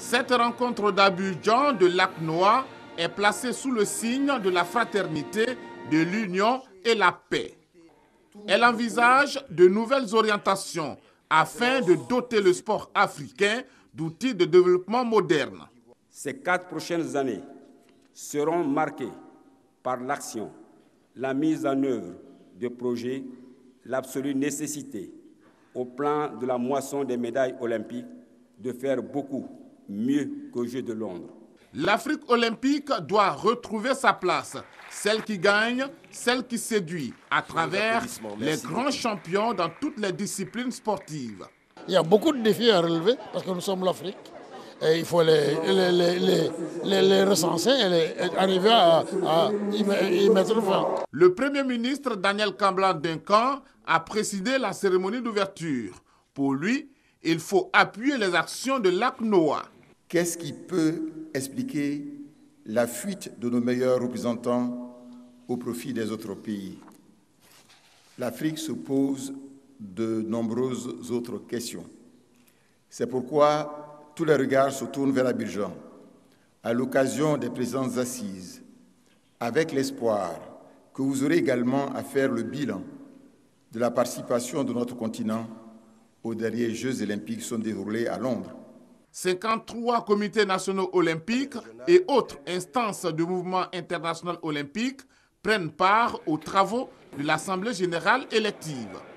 Cette rencontre d'Abidjan de Lac-Noir est placée sous le signe de la fraternité, de l'union et la paix. Elle envisage de nouvelles orientations afin de doter le sport africain d'outils de développement modernes. Ces 4 prochaines années seront marquées par l'action, la mise en œuvre de projets, l'absolue nécessité, au plan de la moisson des médailles olympiques, de faire beaucoup mieux qu'aux Jeux de Londres. L'Afrique olympique doit retrouver sa place, celle qui gagne, celle qui séduit, à travers les grands champions dans toutes les disciplines sportives. Il y a beaucoup de défis à relever parce que nous sommes l'Afrique. Et il faut les recenser et arriver à y mettre fin. Le Premier ministre Daniel Kamblan-Duncan a présidé la cérémonie d'ouverture. Pour lui, il faut appuyer les actions de Lac-Noir. Qu'est-ce qui peut expliquer la fuite de nos meilleurs représentants au profit des autres pays? L'Afrique se pose de nombreuses autres questions. C'est pourquoi tous les regards se tournent vers Abidjan, à l'occasion des présentes assises, avec l'espoir que vous aurez également à faire le bilan de la participation de notre continent aux derniers Jeux olympiques qui sont déroulés à Londres. 53 comités nationaux olympiques et autres instances du mouvement international olympique prennent part aux travaux de l'Assemblée générale élective.